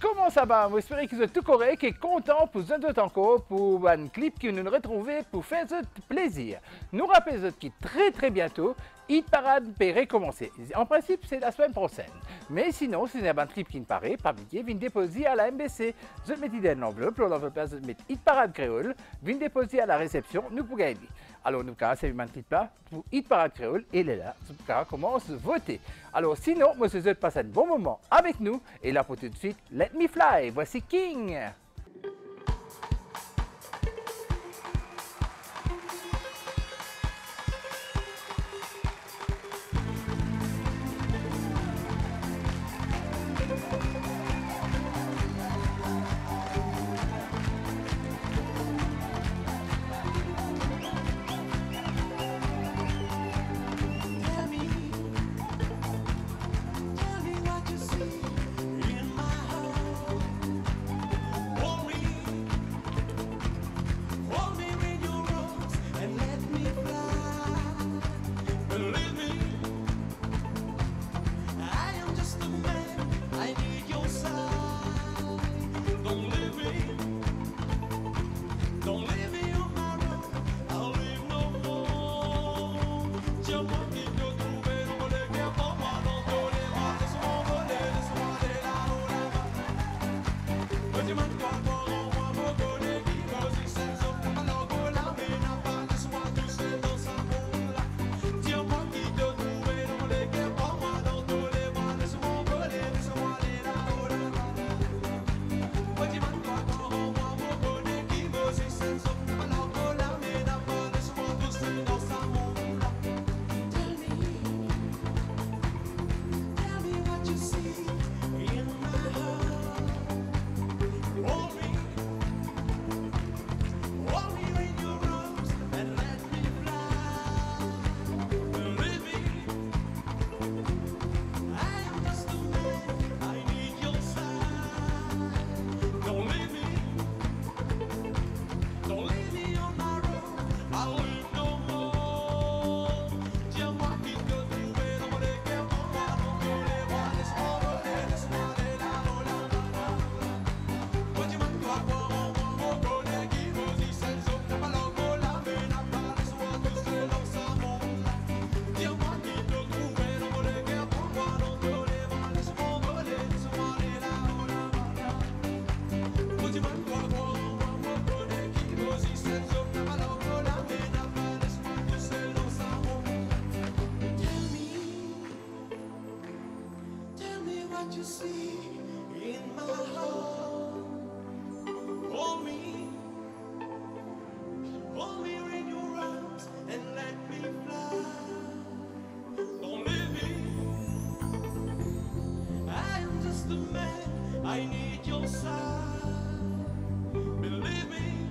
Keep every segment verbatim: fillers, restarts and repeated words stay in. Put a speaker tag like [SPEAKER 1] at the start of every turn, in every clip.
[SPEAKER 1] comment ça va? J'espère que vous êtes tout correct et content pour vous autres encore pour un clip qui nous retrouve pour faire ce plaisir. Nous rappelons qui très très bientôt, Hit Parade peut recommencer. En principe, c'est la semaine prochaine. Mais sinon, si vous avez un clip qui ne paraît, pas oublier, venez déposer à la M B C. Je vais mettre dans l'enveloppe, l'enveloppe là, je vais mettre Hit Parade Créole, venez déposer à la réception, nous pouvons gagner. Alors, nous avons c'est un clip là pour Hit Parade Créole et là, nous commence à voter. Alors, sinon, moi, je vous souhaite passer un bon moment avec nous. Et là, pour tout de suite, Let Me Fly. Voici King.
[SPEAKER 2] I need your side. Believe me,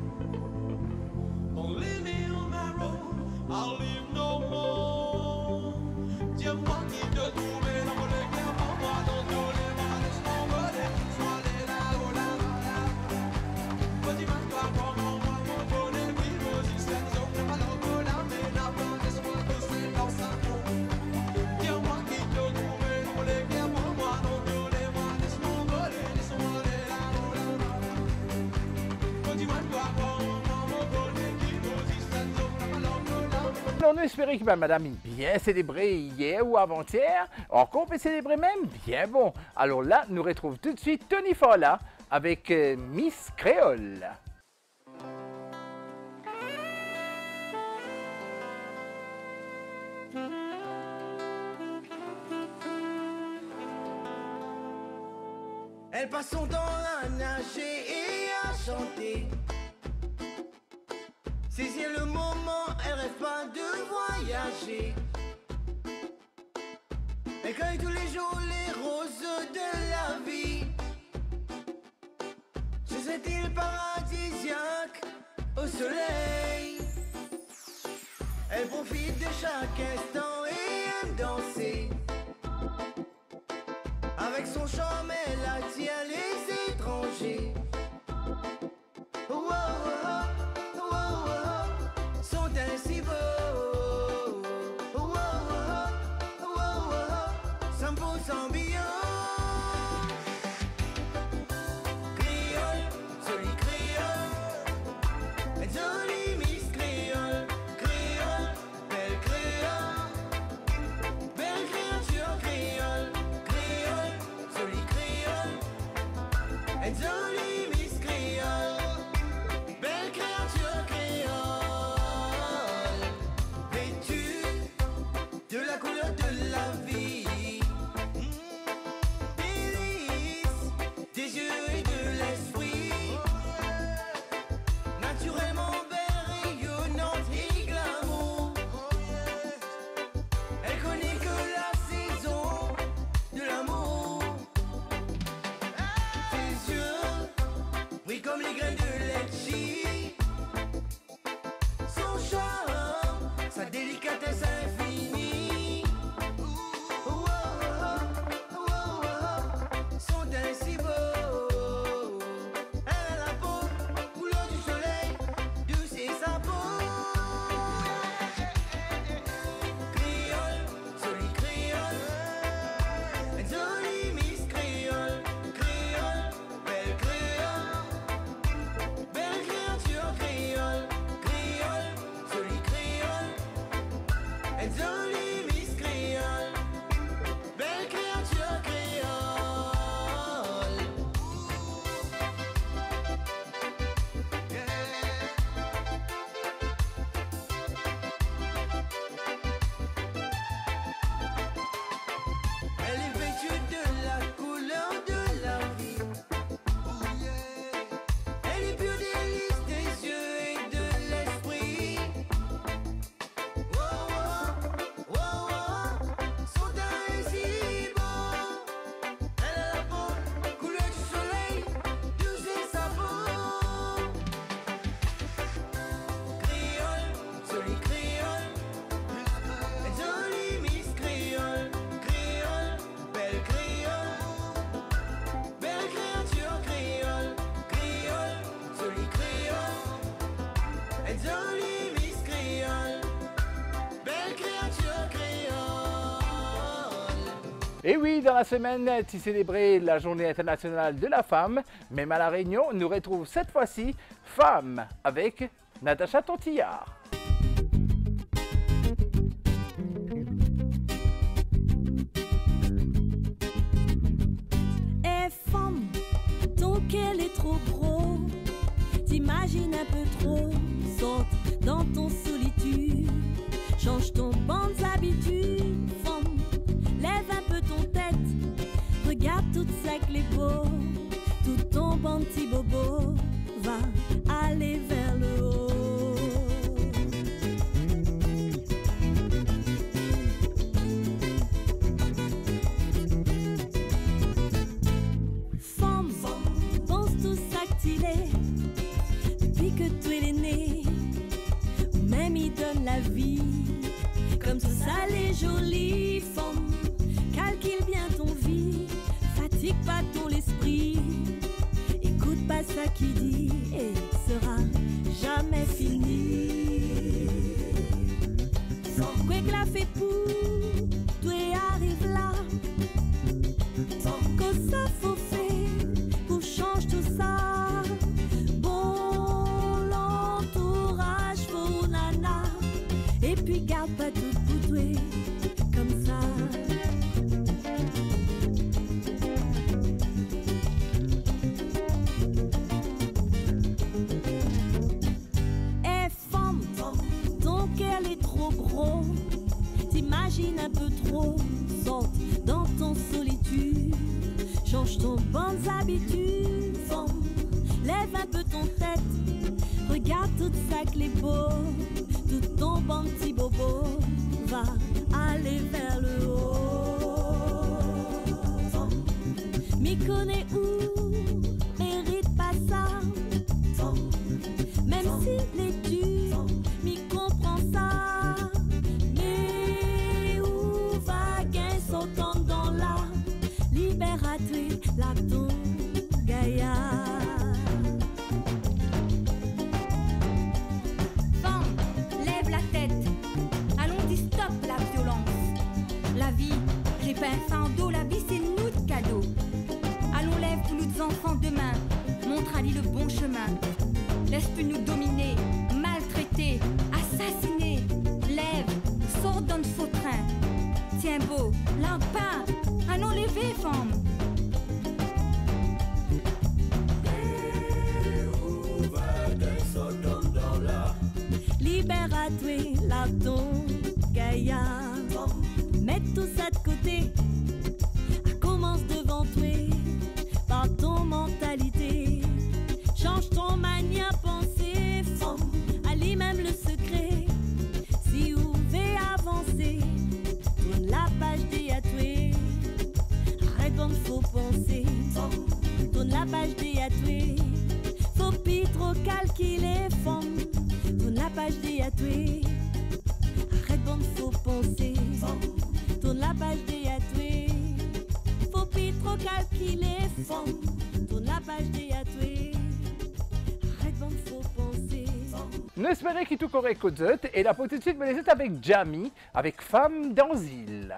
[SPEAKER 2] don't leave me on my road. I'll leave no more. Dis-moi qui te trouver dans le cœur pour moi, dans tous les mois, laisse-moi voler, sois les là, oh là là. Dis-moi toi, comment moi, mon bonnet, oui, vos histoires, on n'a pas l'eau, la mais la main, laisse-moi pousser dans sa peau. Dis-moi qui te trouver dans le cœur pour moi, dans tous les mois, laisse-moi voler, laisse-moi les là, oh là là. Dis-moi toi, comment mon bonnet, qui vos histoires, on n'a pas l'eau, la mais.
[SPEAKER 1] Alors, nous espérons que ben, madame a bien célébré hier ou avant-hier. Encore, on peut célébrer même bien bon. Alors là, nous retrouvons tout de suite Tony Fala avec euh, Miss Créole.
[SPEAKER 3] Elle passe son temps à nager et à chanter. Saisir le moment, elle rêve pas de voyager. Elle cueille tous les jours les roses de la vie. Sur cette île paradisiaque au soleil, elle profite de chaque instant et aime danser. Avec son charme, elle attire les étrangers. Oh, oh, oh, oh, oh, sont ainsi beaux. Oh, oh, oh, oh, oh, cent pour cent bio. comme les graines de litchi. Son charme, sa délicatesse infinie. Oh, oh, oh, oh, oh, sont ainsi beaux. Elle a la peau, couleur du soleil, douce et sa peau. Créole, jolie créole, jolie Miss Créole, créole, belle créole, belle créature créole, créole, jolie créole, jolie Miss Créole, belle créature créole. Elle est vêtue de la couleur de la vie. Elle est pure délice des yeux et de l'esprit. Oh, oh, oh, oh, sont ainsi beaux. Elle a la peau, couleur du soleil, douce et sa peau. Créole, jolie créole, jolie Miss Créole, créole, belle créole, belle créature créole, créole, jolie créole, jolie Miss Créole, belle créature créole.
[SPEAKER 1] Et oui, dans la semaine, tu célébrais la journée internationale de la femme. Même à La Réunion, on nous retrouve cette fois-ci Femme avec Natacha Tontillard.
[SPEAKER 4] Eh femme, ton cœur est trop gros. T'imagines un peu trop. Saute dans ton solitude. Change ton bonnes habitudes. Femme, lève un peu ton tête. Regarde toute ça que les beaux. Tout ton bon petit bobo va aller vers le haut. Femme, pense tout ça que tu es. Depuis que tu es né, ou même il donne la vie. Comme tout ça les jolies femmes, calcule bien ton vie, fatigue pas ton esprit. Écoute pas ça qui dit et sera jamais fini. Quoi que la fait pour, toi arrive là. Que ça faut faire pour changer tout ça. Bon l'entourage pour nana. Et puis garde pas tout pour toi comme ça. Eh femme, ton cœur est trop gros. T'imagines un peu trop. Saute dans ton solitude. Change ton bonnes habitudes. Femme, lève un peu ton tête. Regarde tout ça que les beaux. Tout ton bon petit bobo va aller vers le haut. M'y connais où, mérite pas ça. Même si les durs, m'y comprend ça. Mais où va gain sautant dans la libératrice, la ton gaillard.
[SPEAKER 5] J'ai pas un sans dos, la vie c'est nous de cadeaux. Allons lève tous nos enfants demain, montre à lui le bon chemin. Laisse plus nous dominer, maltraiter, assassiner. Lève, sors dans le faux train. Tiens beau, lampin, allons lever femme.
[SPEAKER 4] Libère-toi, la ton gaillard. Mets tout ça de côté, commence devant toi, par ton mentalité. Change ton manière penser, femme, allez même le secret. Si vous voulez avancer, tourne la page des à toi. Arrête donc faut penser, tourne la page des à toi. Faut calculer les femmes. Tourne la page des atoués. Arrête bon, faut penser. Tourne la page des atoués. Faut plus trop calculer les femmes. Tourne la page des atoués. Arrête bon, faut penser.
[SPEAKER 1] Nous espérons que tout correct aux autres. Et là, pour tout de suite, me laisser avec Jamie, avec Femme d'Anzil.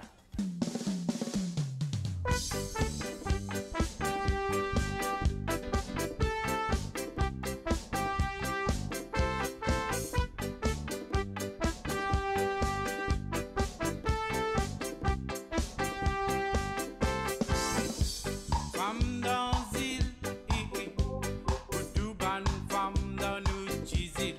[SPEAKER 2] Femme d'Anzil, hi, hi. Outouban, femme d'Anouchizil.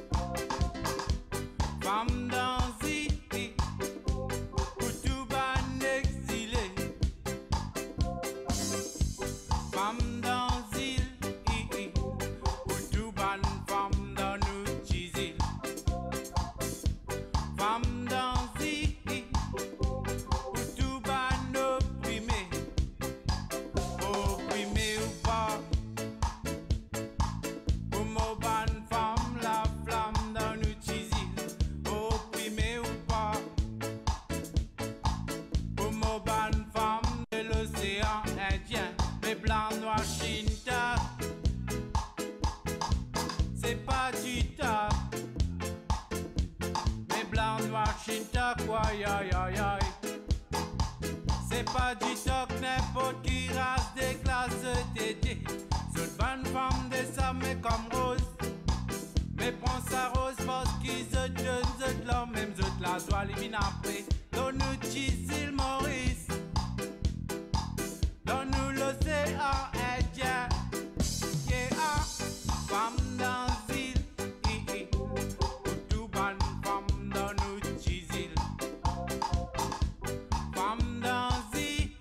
[SPEAKER 2] Femme d'Anzil, hi. Outouban exilé. Femme d'Anzil, hi, hi. Outouban, femme d'Anouchizil. Femme d'Anzil, hi. Outouban opprimé. Opprimé ou pas, pour mon bonne femme, la flamme dans nous chisil. Opprimé ou pas, pour mon bonne femme de l'océan Indien, les blancs noirs chinta. C'est pas du top, les blancs noirs chinta, quoi, ya ya ya. C'est pas du toc, n'importe qui race des classes tétées. Cette bonne femme descendait comme rose. Mais prends sa rose parce qu'ils se donnent, se l'homme, même se la soie, l'élimine après. Donne-nous Chisil Maurice. Donne-nous l'océan Indien. Yeah, femme d'Anzil. hi, hi. Tout bonne femme, donne-nous Chisil. Femme d'Anzil,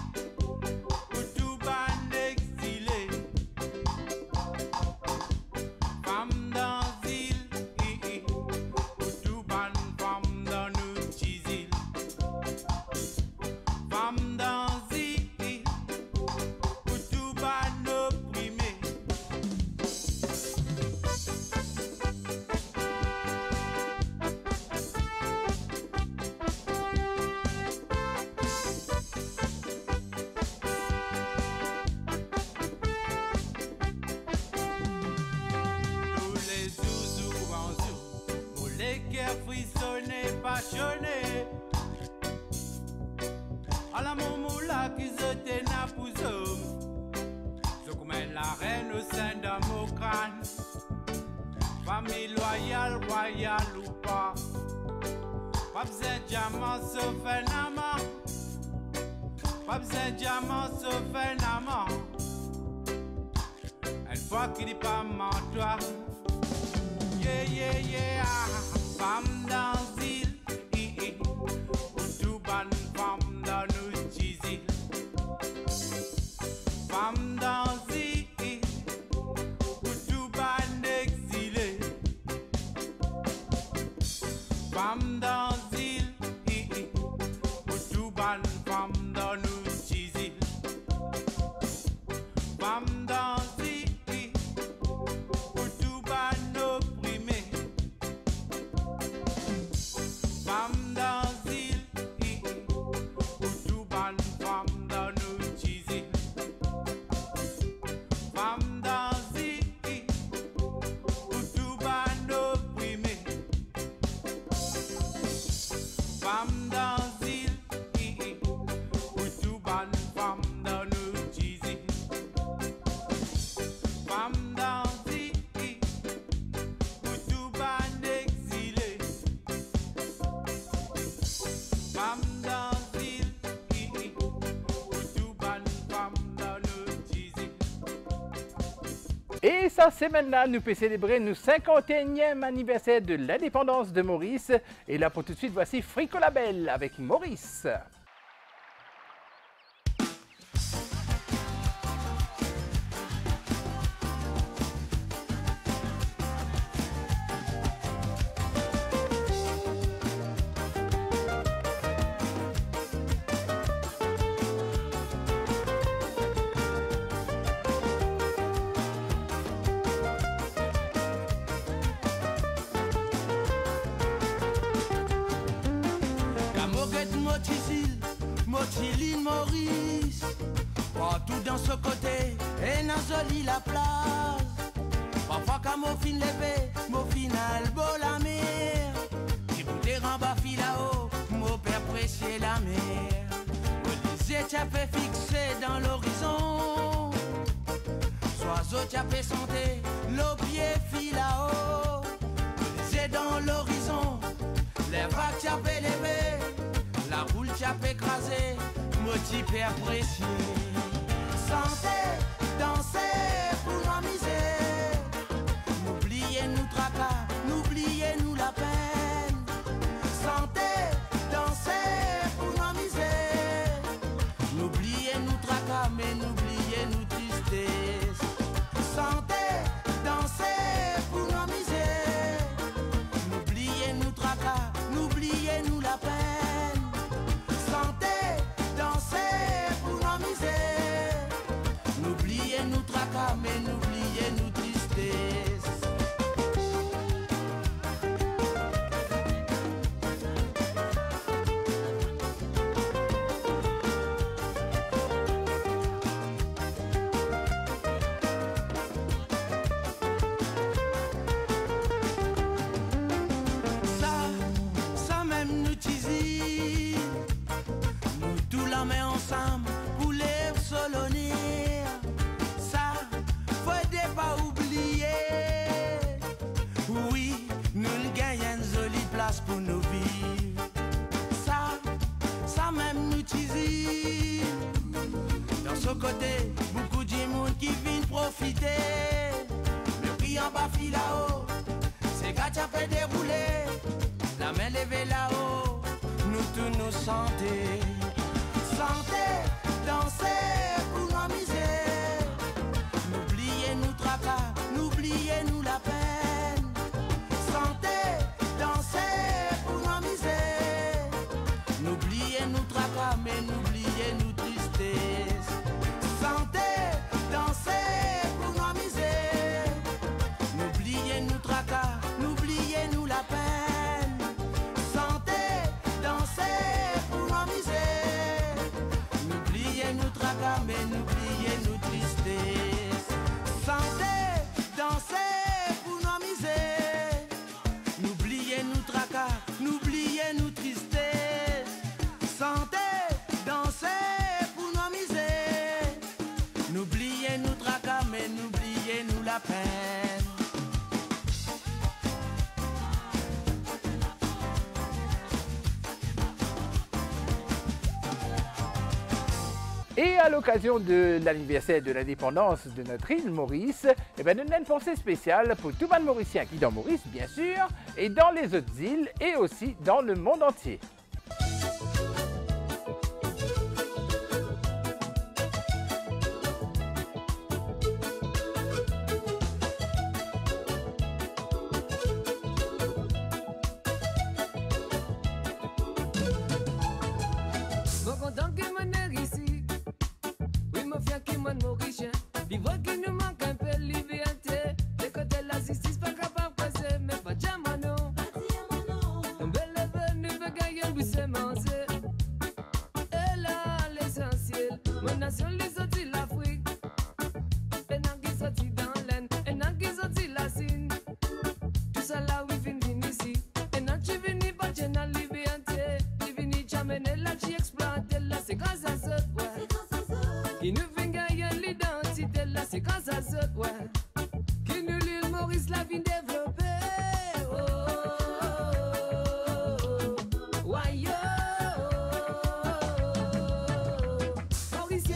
[SPEAKER 2] Outouban exilé. Femme d'Anzil, Outouban, femme d'Anouchizil. Femme d'Anzil, Outouban opprimé. Tous les zouzous en zou, pour les cœurs frissonnés, passionnés. À la momoula qui se tena pour zoom. Je commets la reine au sein d'un mot crâne. Famille loyale, royale ou pas. Pas besoin de diamant sauf un amant. Pas besoin de diamant sauf un amant. Une fois qu'il n'est pas mentoir. Yeah, yeah, yeah. Femme d'Anzil, hi, hi. Outouban, femme d'Anouchizil. Femme d'Anzil, hi. Outouban exilé. Femme d'Anzil, hi, hi. Outouban, femme d'Anouchizil. Femme d'Anzil, hi. Outouban opprimé. Femme d'Anzil, hi, hi. Outouban, femme d'Anouchizil. Femme d'Anzil, hi. Outouban opprimé. Femme d'Anzil, hi, hi. Outouban, femme d'Anouchizil. Femme d'Anzil, hi. Outouban exilé. Femme d'Anzil, hi, hi. Outouban, femme d'Anouchizil.
[SPEAKER 1] Et ça, c'est maintenant, nous pouvons célébrer notre cinquante et unième anniversaire de l'indépendance de Maurice. Et là, pour tout de suite, voici Fricolabel avec Maurice.
[SPEAKER 3] dans ce côté, et dans joli la plage. Parfois quand mon fin levé, mon final beau la mer. Qui bouteille en bas fil là-haut, mon père prêcher la mer. Les yeux t'as fixé dans l'horizon. Oiseau t'as fait santé, le pied fil là-haut. Les yeux dans l'horizon, les vagues t'as fait lever. La boule t'as fait écraser, mon petit père précieux. Santé, danser pour m'amuser. N'oubliez nous tracas, n'oubliez nous la peine. Santé, danser pour m'amuser. N'oubliez nous tracas, mais n'oubliez nous tristesse. Santé, danser pour m'amuser. N'oubliez nous tracas, n'oubliez nous la peine. Santé, danser pour m'amuser. N'oubliez nous tracas, mais n'oubliez nous tristesse. Ça, ça même nous tisi. Nous tous la main ensemble pour les solonner. Ça, faut pas oublier. Oui, nous gagnons une jolie place pour nous vivre. Ça, ça même nous tisi. Dans ce côté, beaucoup de monde qui vient profiter. Le prix en bas fil là-haut, c'est quand tu as fait dérouler. La main levée là-haut, nous tous nous santé. Santé, danser pour m'amuser. N'oubliez nous tracas, n'oubliez nous la peine. Santé, danser pour m'amuser. N'oubliez nous tracas, mais n'oubliez nous tristesse. Santé, danser pour m'amuser. N'oubliez nous tracas, n'oubliez nous la peine. Santé, danser pour m'amuser. N'oubliez nous tracas, mais n'oubliez nous tristesse. Santé, danser pour m'amuser. N'oubliez nous tracas, n'oubliez nous tristesse. Santé, danser pour m'amuser. N'oubliez nous tracas, mais n'oubliez nous la peine.
[SPEAKER 1] Et à l'occasion de l'anniversaire de l'indépendance de notre île Maurice, eh ben, nous avons une pensée spéciale pour tout le monde mauricien qui est dans Maurice, bien sûr, et dans les autres îles, et aussi dans le monde entier.
[SPEAKER 6] Bon content que mon air ici, oui mon fier qui mon mauricien, vivre qui nous manque un peu liberté, les côtés de la justice pas capable de passer, mais pas jamais non. Un bel événement veut gagner le buisson manger. Et là l'essentiel, mon nation les sorti l'Afrique, et n'a qui sorti dans l'Inde, et n'a qui sorti la Chine. Tout ça là oui vini ici, et n'a qui vini pas dans la liberté, qui vini jamais là qui exploite là, c'est grâce à ça, ouais. Qui nous fait gagner l'identité là, c'est grâce à ça, ouais. Qui nous l'île Maurice la vie développée. Oh, oh, oh, ouais, yo. Mauricien,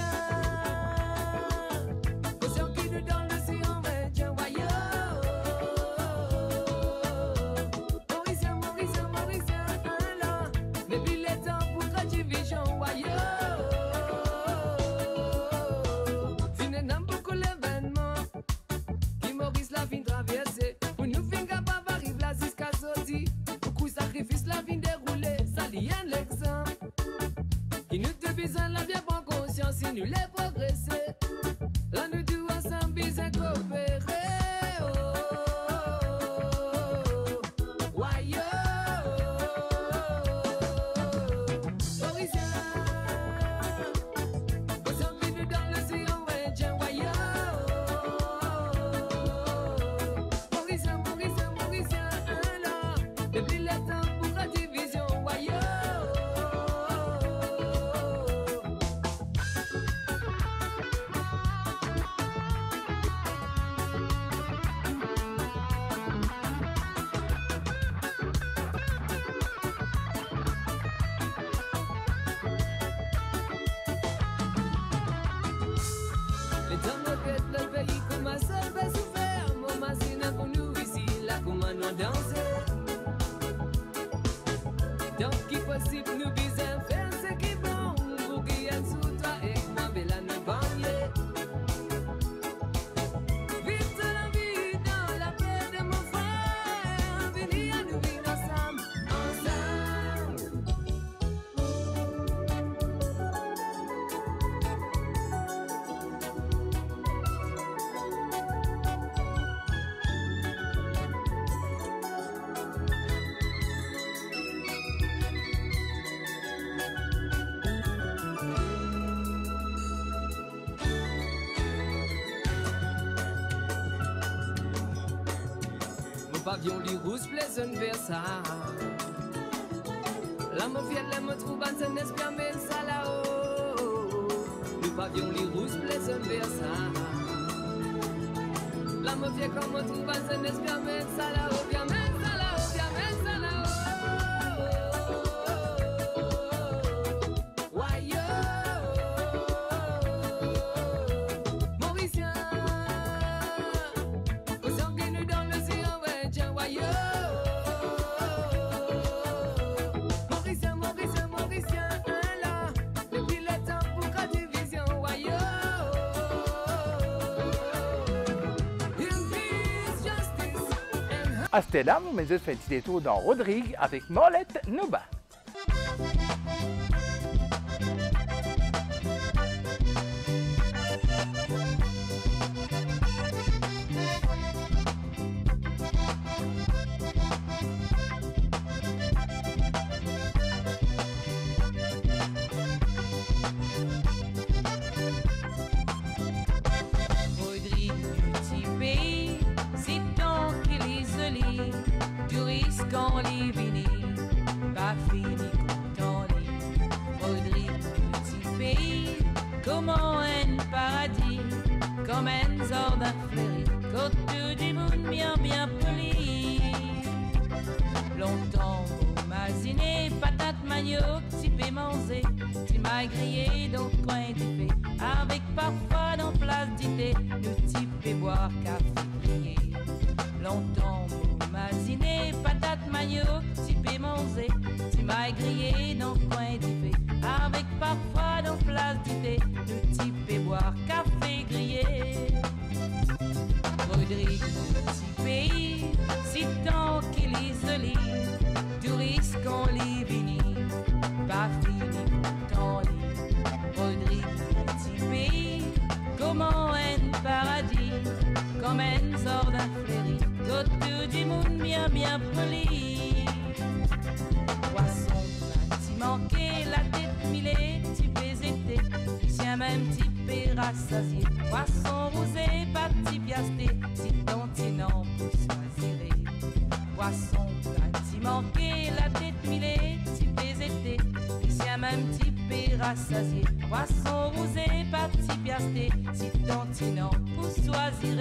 [SPEAKER 6] conscient qui nous donne le sillon, ouais, tiens, ouais, yo. Mauricien, Mauricien, Mauricien, alors, depuis le temps pour que tu vision, ouais, yo. Fin et n'aime beaucoup l'événement qui Maurice la fin traverser. Pour danser. Donc qui possible nous besoin faire ce qui est bon pour qu'il y ait sous toi et moi bella ne banlieue. Vite la vie dans la paix de mon frère, venez à nous vivre ensemble, ensemble. Mon pavillon lui rouge pleasant Versailles. La mafia la me trouve en scène espérame ça là-haut. Le pavillon lui rouge pleasant Versailles. La mafia comme me trouve en scène espérame ça là-haut. Bien même ça là-haut, bien même ça là-haut. Wayo, Mauricien. Aux sanguines nous dans le ciel, ouais, tiens, wayo. Mauricien, Mauricien, Mauricien, un là. Depuis le temps pour qu'à division, wayo. In peace, justice, and
[SPEAKER 1] Hasta là, mon mes fait un petit détour dans Rodrigue avec Molette Nuba.
[SPEAKER 7] Rodrigue du petit pays, c'est tant qu'il est isolé, du risque en Livini, pas fini content lit. Rodrigue du petit pays, comment un paradis, comme un sort d'un fleuri, côté du monde bien bien poli. Longtemps au masiné, patate manioc, tu peux manger, tu m'as grillé dans le coin du fait, avec parfois dans place d'idée, nous tu peux boire café grillé. Longtemps au masiné, patate manioc, tu peux manger, tu m'as grillé dans le coin du fait, avec parfois dans place d'idée, nous tu peux boire café grillé. Rodrigue du petit pays, si tant qu'il est isolé, du risque en Livini, pas fini content lit. Rodrigue du petit pays, comment un paradis, comme un sort d'un fleuri, côté du monde bien bien poli. Poisson petit manqué, la tête millée, tu peux été, tiens même petit peu rassasié. Poisson rosé, pas petit piasté, si continent pour choisir. Poisson petit manqué, la tête millée, tu peux été, tiens même petit peu rassasié. Poisson rosé, pas petit piasté, si continent pour choisir.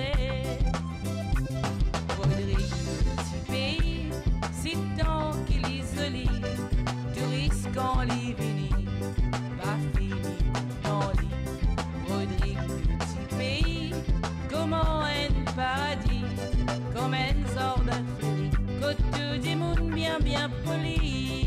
[SPEAKER 7] Rodrigue du petit pays, si tant qu'il est isolé, du risque en Livini, pas fini dans lit. Rodrigue du petit pays, comment un paradis, comme un sort d'un fleuri, côté du monde bien bien poli.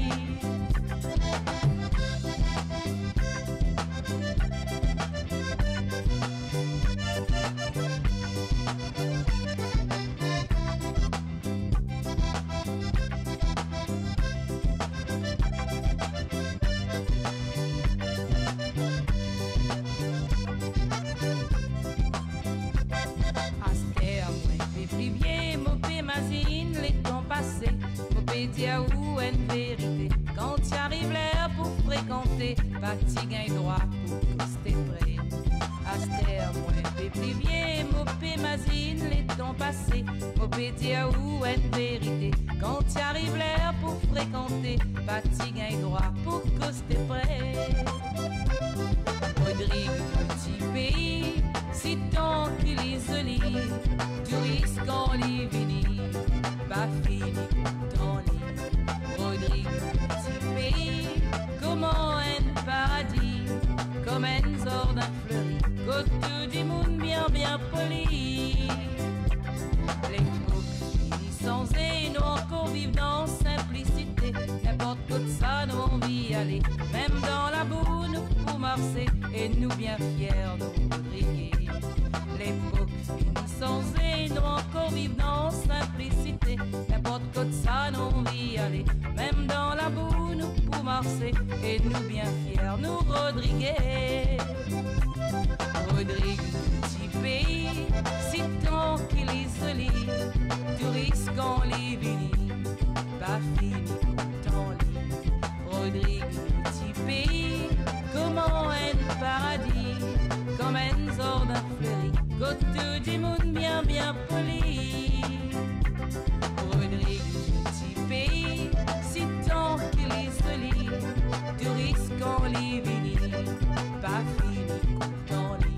[SPEAKER 7] Dire où une vérité quand tu arrives là pour fréquenter, pas tu gagnes droit pour rester prêt. Aster, moi, fais plus vieux, mon pémazine, les temps passés, mon dire où une vérité quand tu arrives là pour fréquenter, pas tu gagnes droit pour rester prêt. Rodrigue, petit pays, si tant qu'il est isolé, du risque en Livini, pas fini dans l'île. Rodrigue, petit pays, comment un paradis, comme un sort d'un fleuri, côté du monde bien bien poli. Les coques finissent sans et noir. vive dans simplicité. N'importe quoi de ça, nous on y aller. Même dans la boue, nous pour marcher. Et nous bien fiers, nous briguer. L'époque finie sans et nous encore vivre dans simplicité. N'importe quoi de ça, nous on y aller. Même dans la boue, nous pour marcher. Et nous bien fiers, nous Rodriguez. Rodrigue, petit pays, si tranquille isolé, touriste quand les vini, pas fini pourtant lit. Rodrigue, petit pays, comment un paradis, comme un jardin fleuri, côté du monde bien bien poli. Rodrigue, petit pays, si tranquille isolé, touriste quand les vini, pas fini pourtant lit.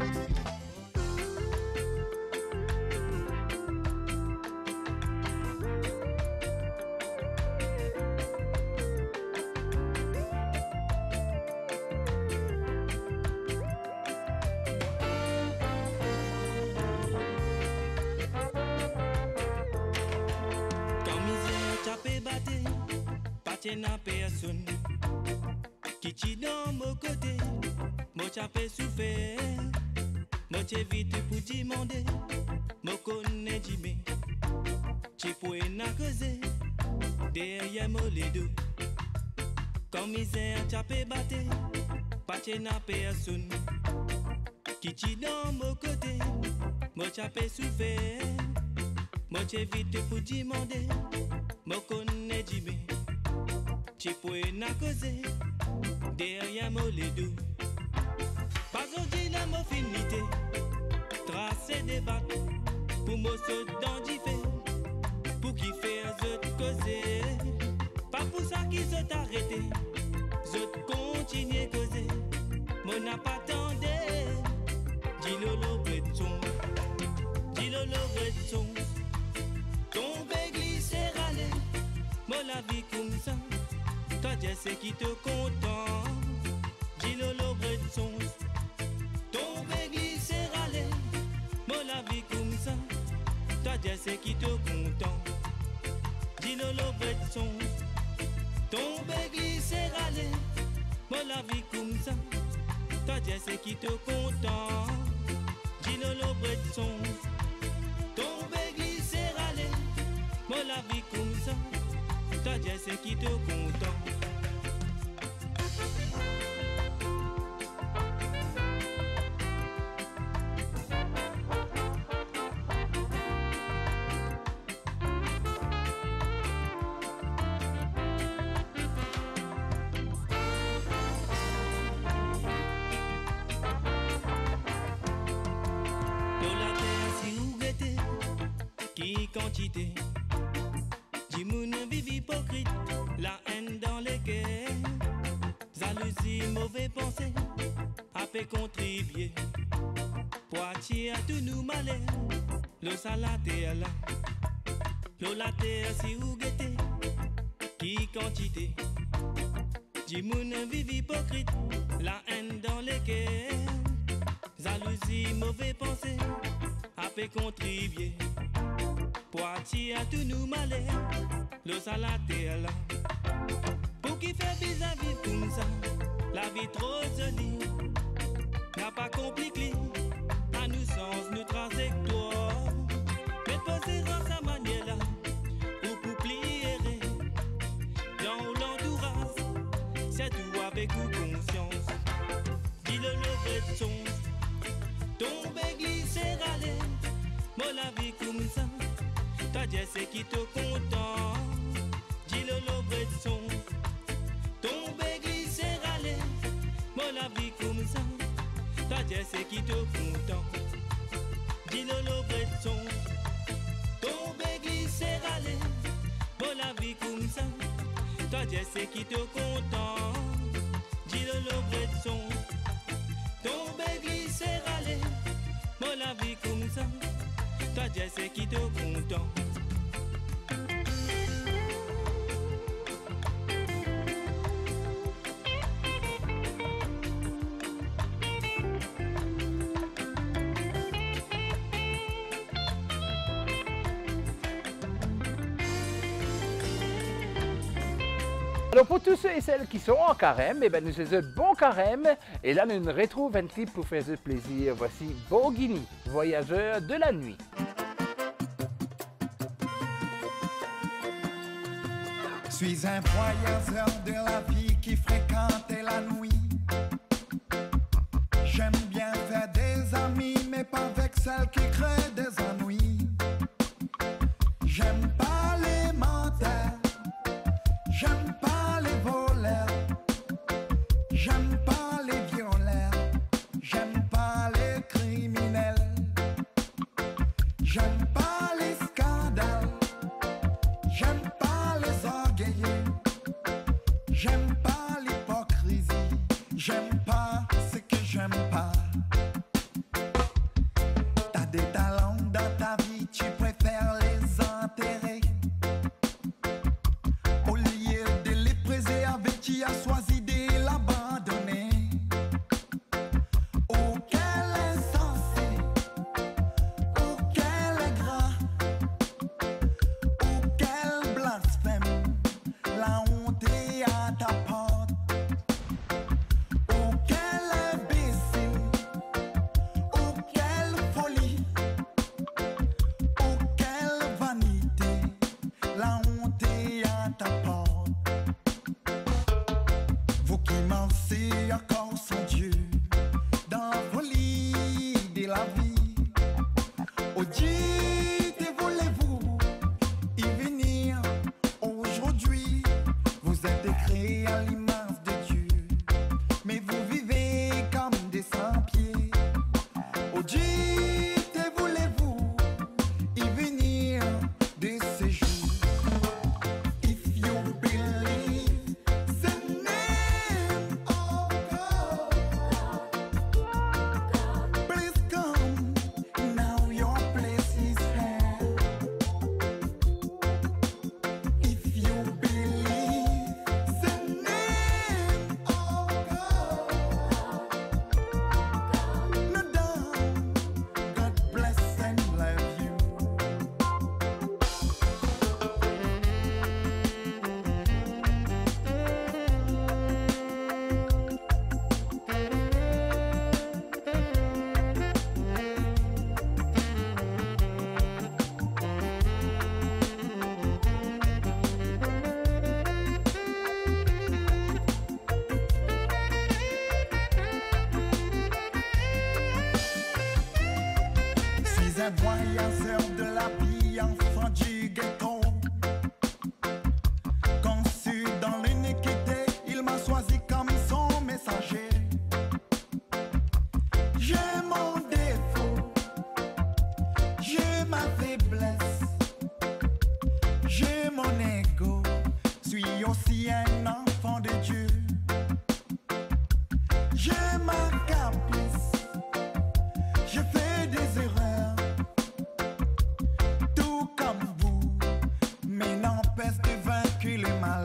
[SPEAKER 8] Na personne qui t'y dans mon côté, moi chapé souffert, moi t'ai vite pour demander, moi connais Jimmy, tu pourrais n'a causer derrière moi les deux, comme misère chapé batté, pas na personne qui t'y dans mon côté, moi chapé souffert, moi t'ai vite pour demander, moi connais Jimmy. Tu pourrais n'a causer derrière moi les deux. Pas aujourd'hui la mo finité, tracer des battes pour me sauter dans du fait, pour qui faire zot causer. Pas pour ça qu'ils ont arrêté, zot continuer causer. Mon n'a pas tendé, dis lolo breton, dis lolo breton, tomber glisser aller, mon la vie comme ça. Toi, Dieu c'est qui te content, dis lolo breton, tomber glisser aller, moi la vie comme ça. Toi, Dieu c'est qui te content, dis lolo breton, tomber glisser aller, moi la vie comme ça. Toi, Dieu c'est qui te content, dis lolo breton, tomber glisser aller, moi la vie comme ça. Toi, Dieu c'est qui te content. Qui quantité, du monde vive hypocrite, la haine dans les guerres, jalousie, mauvais pensée, a fait contribuer, poitiers à tout nous malheur, l'eau salade est là, l'eau la terre si vous guettez, qui quantité, du monde vive hypocrite, la haine dans les guerres, jalousie, mauvais pensée, a fait contribuer. Poitiers à tout nous malheur, l'eau salade est là. Pour qui fait bizarre vivre comme ça, la vie trop jolie, n'a pas compliqué, à nous sens, nous trajectoire. Mais poser en sa manière là, ou pour plier, dans l'endurance, c'est tout avec ou conscience. Dis le lever de son, tomber, glisser, aller, moi la vie comme ça. Toi, Dieu c'est qui te content, dis le lever de son, tomber, glisser, aller, moi la vie comme ça. Toi, Dieu c'est qui te content, dis le lever de son, tomber, glisser, aller, moi la vie comme ça. Toi, Dieu c'est qui te content, dis le lever de son, tomber, glisser, aller, moi la vie comme ça. Toi, Dieu c'est qui te content.
[SPEAKER 1] Alors pour tous ceux et celles qui sont en carême, eh ben nous faisons bon carême. Et là, nous nous retrouvons un clip pour faire ce plaisir. Voici Borghini, voyageur de la nuit.
[SPEAKER 9] Suis un voyageur de la vie qui fréquente la nuit. J'aime bien faire des amis, mais pas avec celles qui créent des ennuis. J'aime pas les menteurs, j'aime pas les voleurs, j'aime pas les violeurs, j'aime pas les criminels, j'aime pas les scandales, j'aime pas les orgueilleux, j'aime pas l'hypocrisie, j'aime pas ce que j'aime pas. T'as des talents dans ta vie, tu préfères les enterrer. Au lieu de les préserver, tu as choisi de l'abandonner. Oh, quel insensé, oh, quel gras, oh, quel blasphème, la honte est à ta porte. Oh, quel imbécile, oh, quelle folie, oh, quelle vanité, la honte est à ta porte. Vous qui pensez encore sans Dieu, dans la folie de la vie, oh dites, voulez-vous y venir aujourd'hui? Vous êtes créés à l'image de Dieu, mais vous vivez comme des sans-pieds. Oh dites, voulez-vous y venir de ce jour? If you believe the name of God, please come, now your place is here. If you believe the name of God, no doubt, God bless and love you. Suis un voyageur de la vie, enfant du ghetto. Conçu dans l'iniquité, il m'a choisi comme son messager. J'ai mon défaut, j'ai ma faiblesse, j'ai mon ego, suis aussi un enfant de Dieu. J'ai ma caprice, je fais des erreurs, tout comme vous, mais n'empêche de vaincre le mal.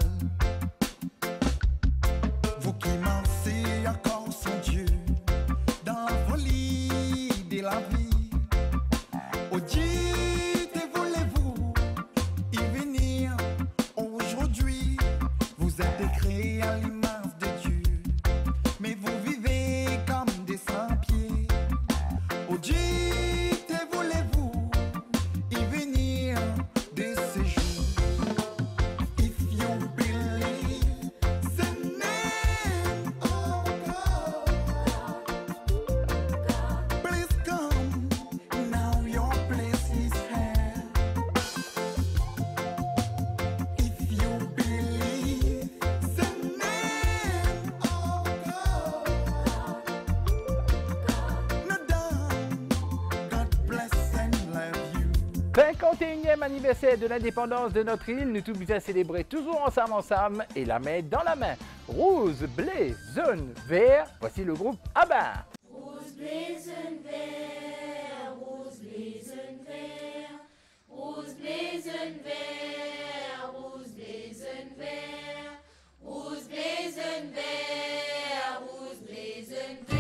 [SPEAKER 9] Vous qui pensez encore sans Dieu, dans la folie de la vie, oh dites, voulez-vous y venir aujourd'hui? Vous êtes créés à l'image de Dieu, mais vous vivez comme des sans-pieds. Oh dites, voulez-vous y venir de ce jour? If you believe the name of God, please come, now your place is here. If you believe the name of God, no doubt, God bless and love you.
[SPEAKER 1] cinquante et unième anniversaire de l'indépendance de notre île, nous tous à célébrer toujours ensemble, ensemble, et la main dans la main. Rose, blé, jaune, vert, voici le groupe ABBA.
[SPEAKER 4] Rose, blé, jaune, vert, rose, blé, jaune, vert, rose, blé, jaune, vert, rose, blé, jaune, vert, rose, blé, jaune, vert, rose, blé, jaune, vert.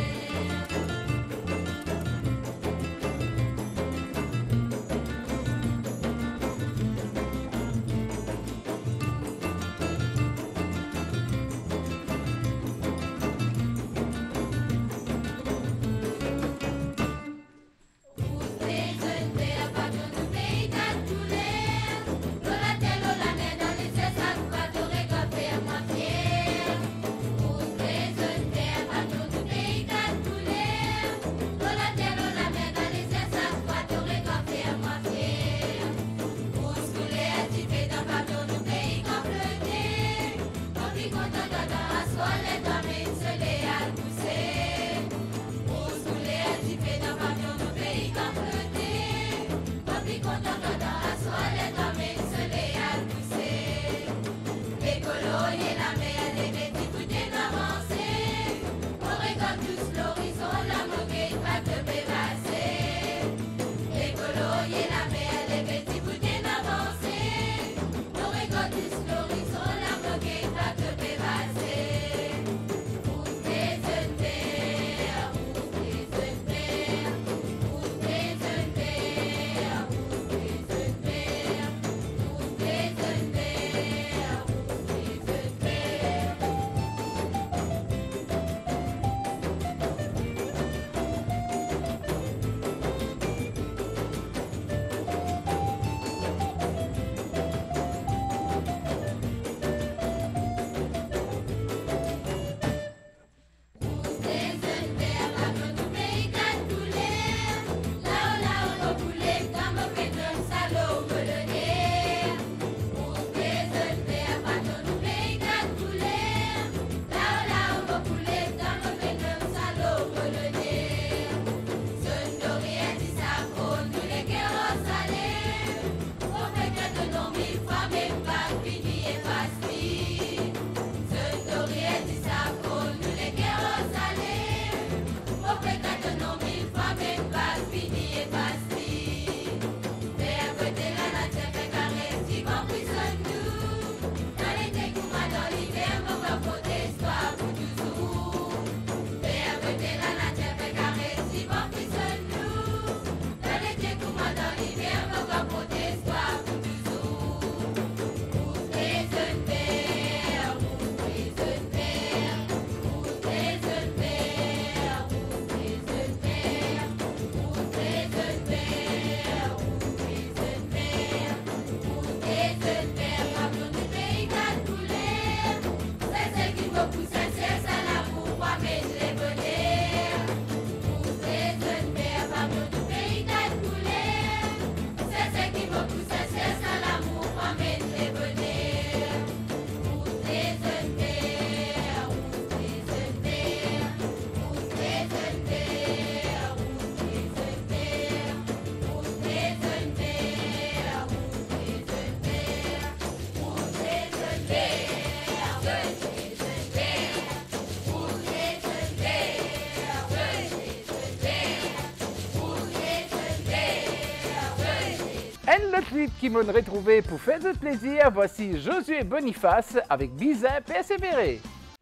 [SPEAKER 1] clip qui m'ont retrouvé pour faire de plaisir. Voici Josué Boniface avec Bizin Persévéré.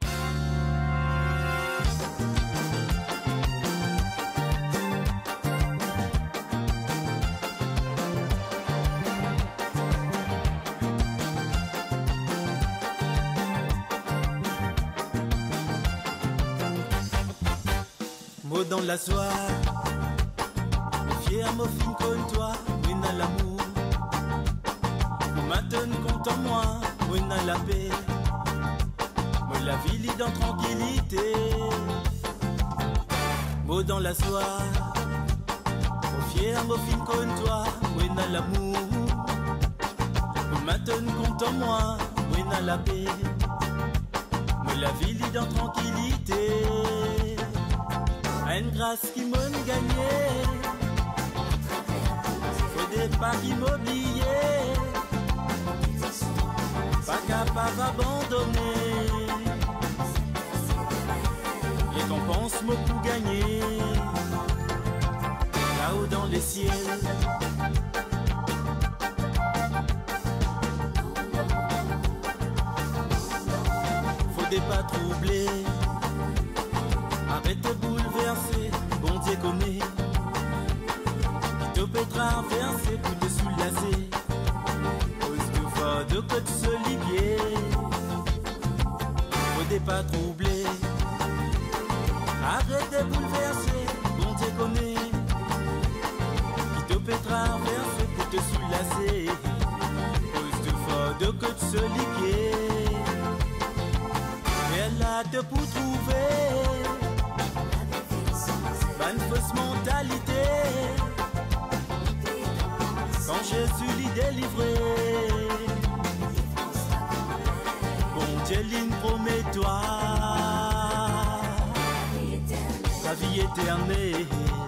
[SPEAKER 8] Mot dans la soie, fier, mon film comme toi, oui, n'a l'amour. Maintenant, compte en moi, oui, n'a la paix. Moi, la vie lit dans tranquillité. Mot dans la soie, fier, mon film comme toi, oui, n'a l'amour. Maintenant, compte en moi, oui, n'a la paix. Moi, la vie lit dans tranquillité. Une grâce qui m'a gagné, faut des pas immobiliers, pas capable d'abandonner. Récompense m'a pour gagner, là-haut dans les ciels. Faut des pas troublés. Arrête de bouleverser, bon Dieu connaît. Il te peut traverser pour te soulager. Pose tout fort de côté solivier. Faut des pas troublés. Arrête de bouleverser, bon Dieu connaît. Il te peut traverser pour te soulager. Pose tout fort de côté solivier. Elle a te pour trouver. Une fausse mentalité. Quand Jésus l'y délivré, bon Dieu l'y promet-toi la vie éternelle.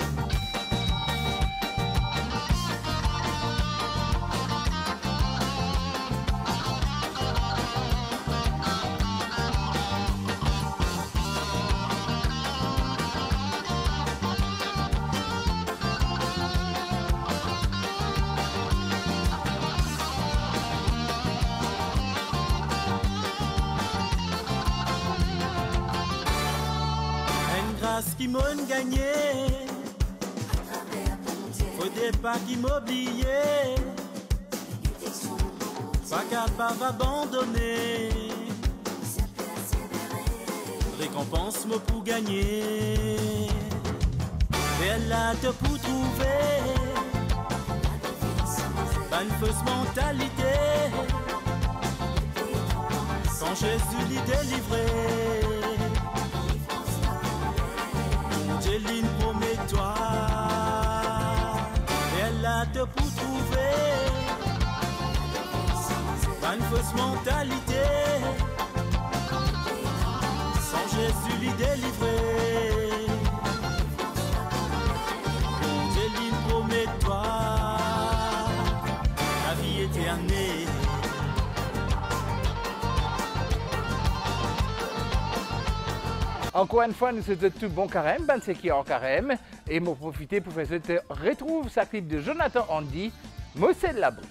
[SPEAKER 8] Qui m'ont gagné, faut des pas qui m'oublier, pas capable d'abandonner. Récompense me pour gagner, elle a te pour trouver, pas une fausse mentalité. Quand Jésus l'y délivré. Céline, promets-toi, elle a te pour trouver, pas une fausse mentalité, sans Jésus l'y délivrer. Céline, promets-toi, la vie éternelle.
[SPEAKER 1] Encore une fois, nous sommes tout bon carême, ben c'est qui est en carême, et m'en profiter pour faire cette retrouve sa clip de Jonathan Andy, Mossé de l'abri.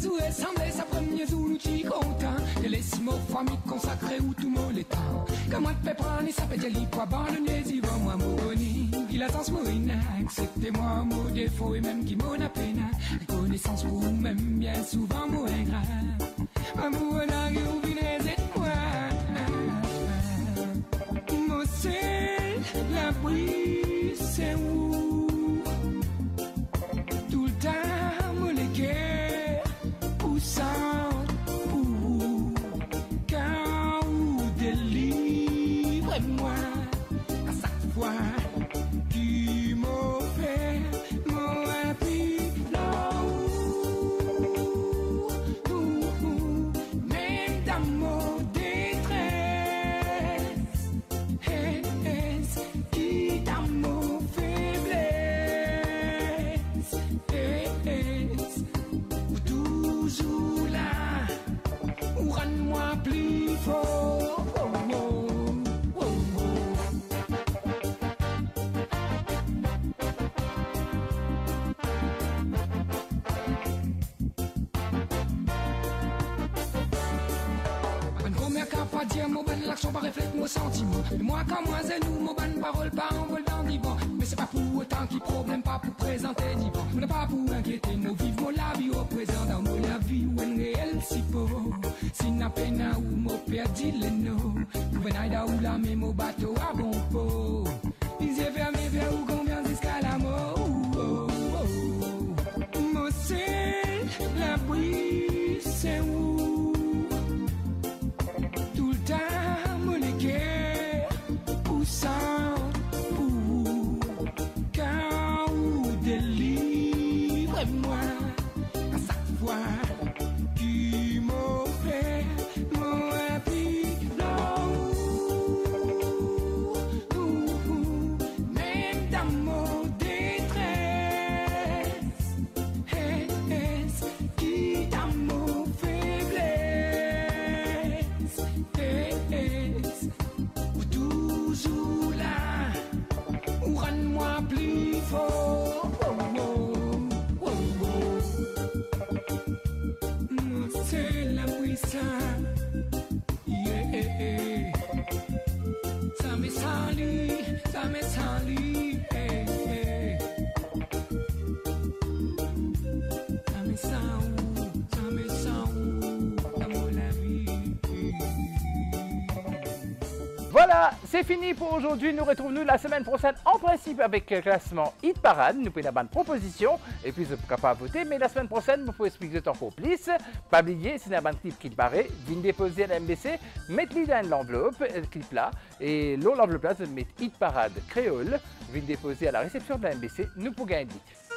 [SPEAKER 10] les ou semblait sa première zoulou qui content. Et les simo familles consacrées où tout le monde est temps. Comme moi te fait prendre, ça peut dire quoi abandonner, y va moi mouroni. Il attend ce morina, acceptez-moi mon défaut et même qui m'en a peine. Connaissance pour même bien souvent mon ingrat. Amour n'a rien oublié, moi. Mon ciel, la brise, c'est où? Tout le temps, mon guerres, poussant, pour quand vous délivrez-moi à chaque fois. L'action pas reflète nos sentiments. Mais moi, quand moi, c'est nous, mon bonne parole, pas en vol dans divan. Mais c'est pas pour autant qu'il problème, pas pour présenter ni bon. On n'est pas pour inquiéter, nous vivons la vie au présent, dans mon la vie où elle réel si beau. Si n'a peine ou mon perdu les noms. Vous venez là où la même au bateau à bon pot. Ils y fermés vers où combien jusqu'à la mort. Moi, c'est la brise, c'est où?
[SPEAKER 1] Voilà, c'est fini pour aujourd'hui. Nous retrouvons-nous la semaine prochaine en principe avec le classement Hit Parade. Nous pouvons avoir une proposition et puis vous n'êtes pas voter. Mais la semaine prochaine, vous pouvez expliquer encore plus. Pas oublier, c'est un clip qui te paraît. Venez déposer à la M B C, mettez-le dans l'enveloppe, le clip là. Et l'autre l'enveloppe là, vous mettez Hit Parade créole. Venez déposer à la réception de la M B C. Nous pouvons gagner.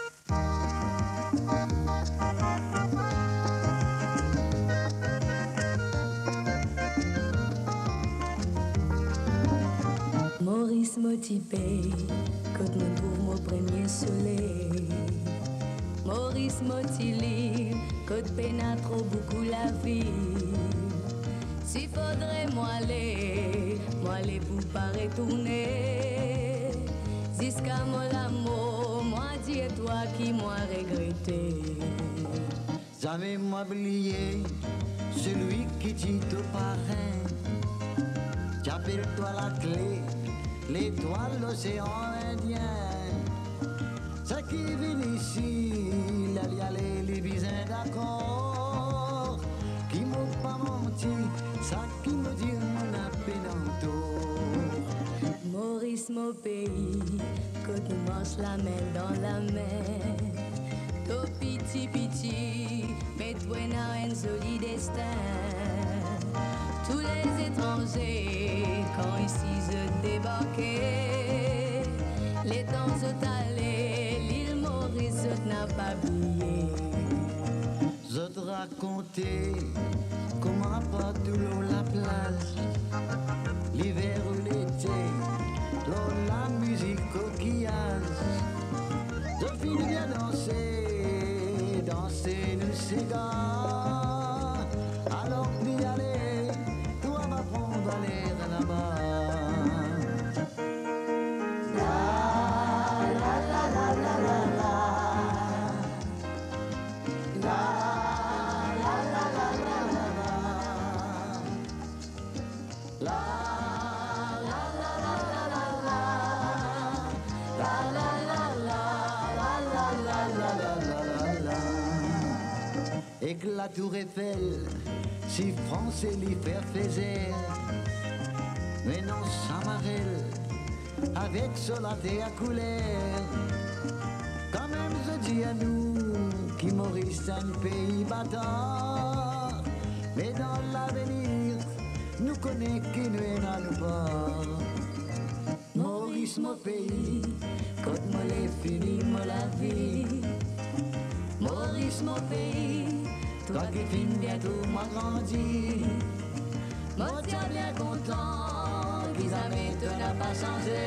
[SPEAKER 4] Maurice motivé, quand nous trouvons au premier soleil. Maurice motivé, quand peine a trop beaucoup la vie. S'il faudrait moi aller, moi aller pour pas retourner. Jusqu'à mon amour, moi dis toi qui moi regretté.
[SPEAKER 11] Jamais m'oublier celui qui dit au parrain. J'appelle-toi la clé. L'étoile, l'océan Indien. Ça qui vient ici, là y a les bisins d'accord. Qui m'ont pas menti, ça qui me dit mon appénanto.
[SPEAKER 4] Maurice, mon pays, quand nous marche la main dans la main. Toi piti piti, mais toi n'a un joli destin. Tous les étrangers, quand ici je débarquais, les temps sont allés, l'île Maurice n'a pas oublié.
[SPEAKER 11] Je te racontais comment partout l'eau la plage, l'hiver ou l'été, l'eau la musique coquillage. Je finis bien danser, danser le cigare, alors puis aller.
[SPEAKER 3] La
[SPEAKER 11] et que la tour Eiffel, si français l'y faire faisait. Mais non, Samarel, avec Solaté à couleur, quand même je dis à nous, qui Maurice un pays battant, mais dans l'avenir, nous connaissons qui nous n'a nous pas. Maurice, mon pays, quand moi l'ai fini, moi la vie. Maurice, mon pays, toi qui finis bientôt m'a grandi. Moi tiens bien content, qu'ils avaient te n'a pas changé.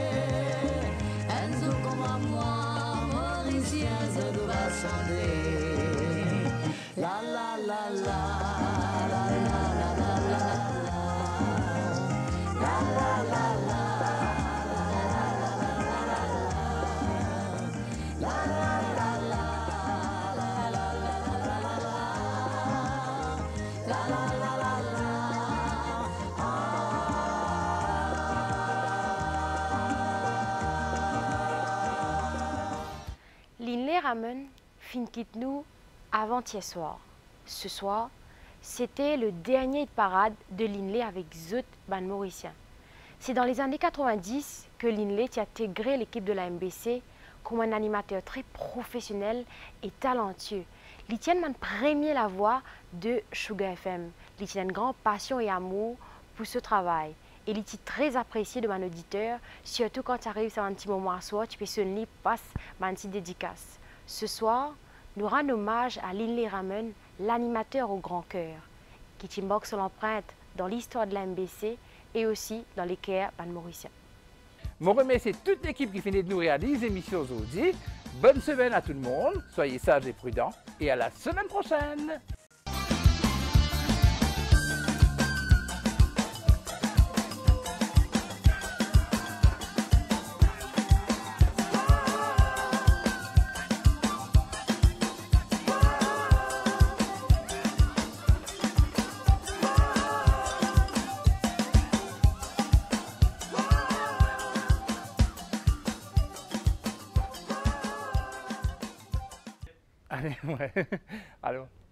[SPEAKER 11] Enzo comme à moi, Mauricien, ça doit changer. La la la la, la la la la la, la la la la.
[SPEAKER 12] Linley Ramon fin quitte nous avant-hier soir. Ce soir, c'était le dernier hit parade de Linley avec Zout Ban Mauricien. C'est dans les années quatre-vingt-dix que Linley a intégré l'équipe de la M B C comme un animateur très professionnel et talentueux. Il tient man premier la voix de Sugar F M. Il tient une grande passion et amour pour ce travail. Et il est très apprécié de mon auditeur, surtout quand tu arrives à un petit moment à soir, tu peux sonner, passe ma petite dédicace. Ce soir, nous rendons hommage à Linley Ramon, l'animateur au grand cœur, qui marque son empreinte dans l'histoire de la M B C et aussi dans les cœurs ban Mauricien.
[SPEAKER 1] Je remercie toute l'équipe qui finit de nous réaliser l'émission aujourd'hui. Bonne semaine à tout le monde, soyez sages et prudents, et à la semaine prochaine. Allez, ouais. Allô.